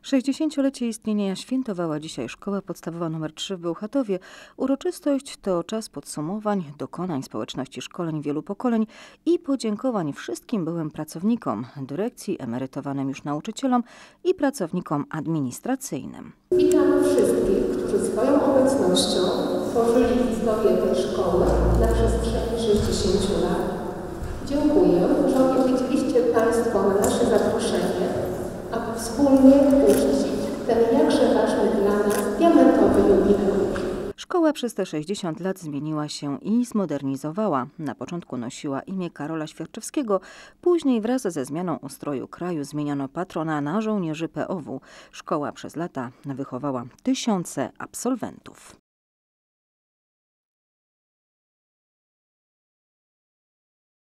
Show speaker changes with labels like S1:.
S1: 60-lecie istnienia świętowała dzisiaj Szkoła Podstawowa nr 3 w Bełchatowie. Uroczystość to czas podsumowań, dokonań społeczności szkoleń wielu pokoleń i podziękowań wszystkim byłym pracownikom, dyrekcji, emerytowanym już nauczycielom i pracownikom administracyjnym.
S2: Witam wszystkich, którzy swoją obecnością tworzyli historię tej szkoły na przestrzeni 60 lat. Dziękuję, że odpowiedzieliście Państwo na nasze zaproszenie, aby wspólnie uczcić ten jakże ważny dla nas diamentowy jubileusz.
S1: Szkoła przez te 60 lat zmieniła się i zmodernizowała. Na początku nosiła imię Karola Świerczewskiego, później wraz ze zmianą ustroju kraju zmieniono patrona na żołnierzy POW. Szkoła przez lata wychowała tysiące absolwentów.